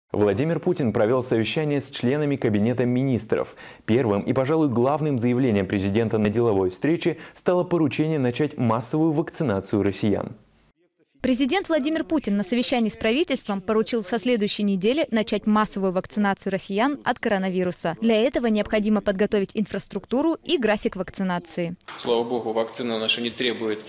Владимир Путин провел совещание с членами Кабинета министров. Первым и, пожалуй, главным заявлением президента на деловой встрече стало поручение начать массовую вакцинацию россиян. Президент Владимир Путин на совещании с правительством поручил со следующей недели начать массовую вакцинацию россиян от коронавируса. Для этого необходимо подготовить инфраструктуру и график вакцинации. Слава богу, вакцина наша не требует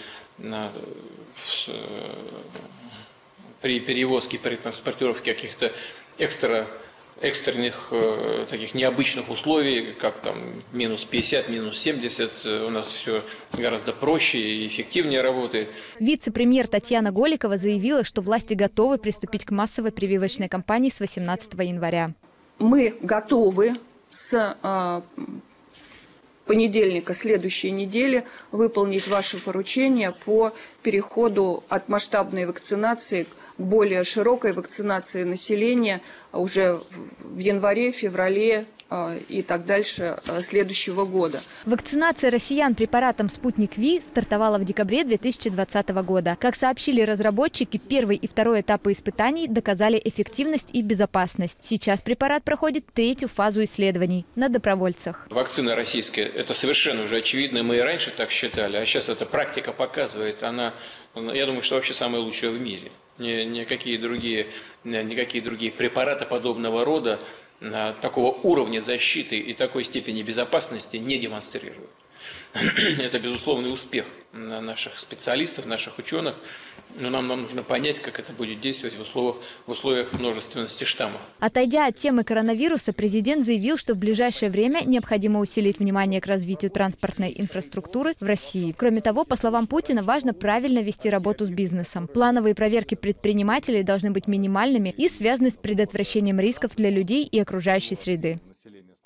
при перевозке, при транспортировке каких-то экстренных, таких необычных условий, как там минус 50, минус 70, у нас все гораздо проще и эффективнее работает. Вице-премьер Татьяна Голикова заявила, что власти готовы приступить к массовой прививочной кампании с 18 января. Мы готовы с понедельника следующей недели выполнить ваше поручение по переходу от масштабной вакцинации к более широкой вакцинации населения уже в январе, феврале и так дальше следующего года. Вакцинация россиян препаратом «Спутник Ви» стартовала в декабре 2020 года. Как сообщили разработчики, первый и второй этапы испытаний доказали эффективность и безопасность. Сейчас препарат проходит третью фазу исследований на добровольцах. Вакцина российская, это совершенно уже очевидно, мы и раньше так считали, а сейчас эта практика показывает, я думаю, что вообще самая лучшая в мире. Никакие другие препараты подобного рода такого уровня защиты и такой степени безопасности не демонстрируют. Это безусловный успех наших специалистов, наших ученых, но нам нужно понять, как это будет действовать в условиях множественности штаммов. Отойдя от темы коронавируса, президент заявил, что в ближайшее время необходимо усилить внимание к развитию транспортной инфраструктуры в России. Кроме того, по словам Путина, важно правильно вести работу с бизнесом. Плановые проверки предпринимателей должны быть минимальными и связаны с предотвращением рисков для людей и окружающей среды.